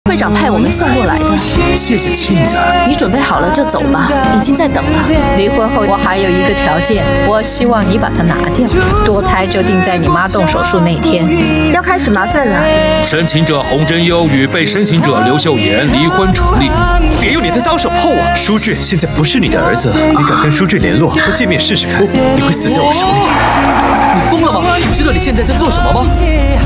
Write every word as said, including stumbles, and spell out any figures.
会长派我们送过来的。 谢谢亲家。 你准备好了就走吧，已经在等了。 离婚后我还有一个条件，我希望你把它拿掉。堕胎就定在你妈动手术那天。 要开始麻醉了。 申请者洪真优与被申请者刘秀妍离婚成立。 别用你的脏手碰我！舒俊现在不是你的儿子，你敢跟舒俊联络和见面试试看，你会死在我手里。 你疯了吗？你知道你现在在做什么吗？